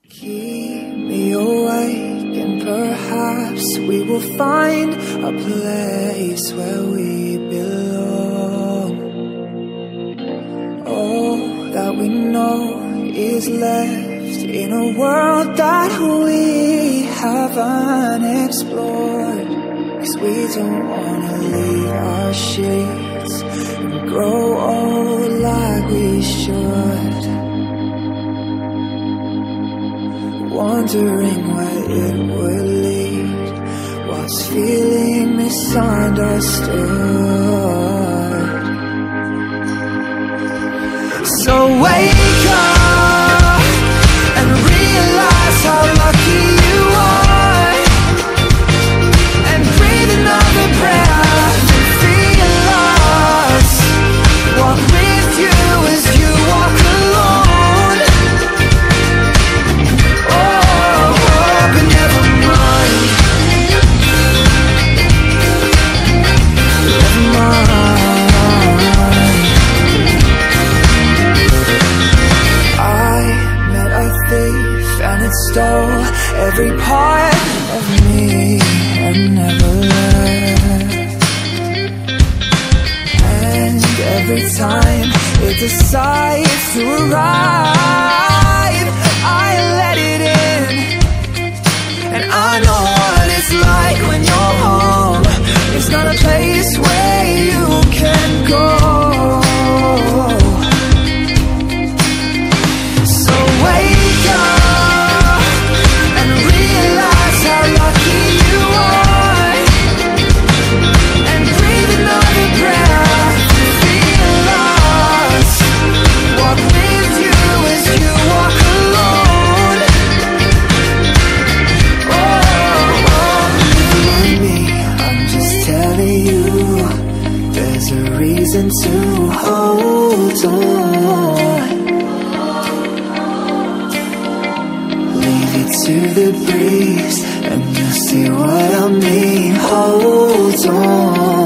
Keep me awake and perhaps we will find a place where we belong. All that we know is left in a world that we haven't explored. 'Cause we don't wanna leave our sheets and grow old like we should. Wondering where it would lead, what's feeling misunderstood. So wake up and realize how lucky you are, and breathe another breath and feel lost. Walk with you as you walk alone. But never mind, never mind. I met a thief and it stole every part of me and never left. And every time it decides to arrive, I let it in. And I know what it's like when you're home. It's not a place where you can go. So wake up and realize how lucky you are, and breathe another breath and feel lost. Walk with you as you walk alone. I'm just telling you, there's a reason to hold on. Leave it to the breeze and you'll see what I mean. Hold on.